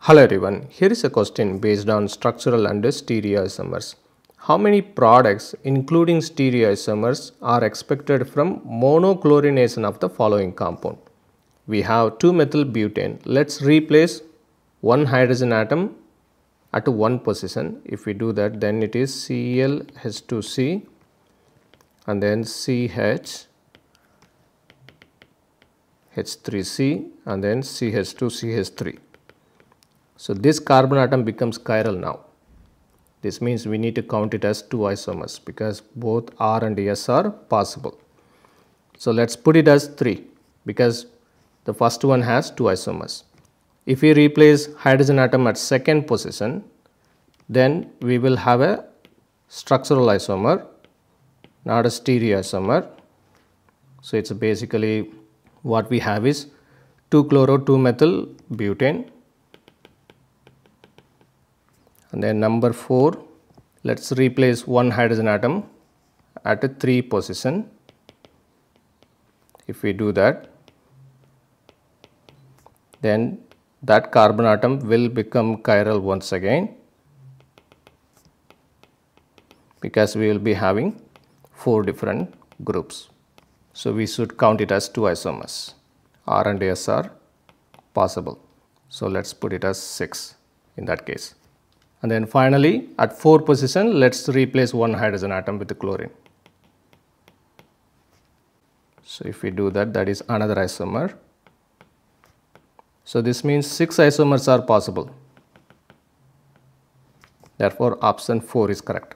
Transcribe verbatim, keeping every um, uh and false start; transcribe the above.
Hello everyone, here is a question based on structural and stereoisomers. How many products including stereoisomers are expected from monochlorination of the following compound? We have two methyl butane. Let's replace one hydrogen atom at one position. If we do that, then it is C L H two C and then C H H three C and then C H two C H three. So this carbon atom becomes chiral now. This means we need to count it as two isomers because both R and S are possible. So let's put it as three because the first one has two isomers. If we replace hydrogen atom at second position, then we will have a structural isomer, not a stereoisomer. So it's basically what we have is two chloro two methyl butane. And then number four, let's replace one hydrogen atom at a three position. If we do that, then that carbon atom will become chiral once again because we will be having four different groups. So we should count it as two isomers. R and S are possible. So let's put it as six in that case. And then finally, at four position, let's replace one hydrogen atom with the chlorine. So if we do that, that is another isomer. So this means six isomers are possible. Therefore, option four is correct.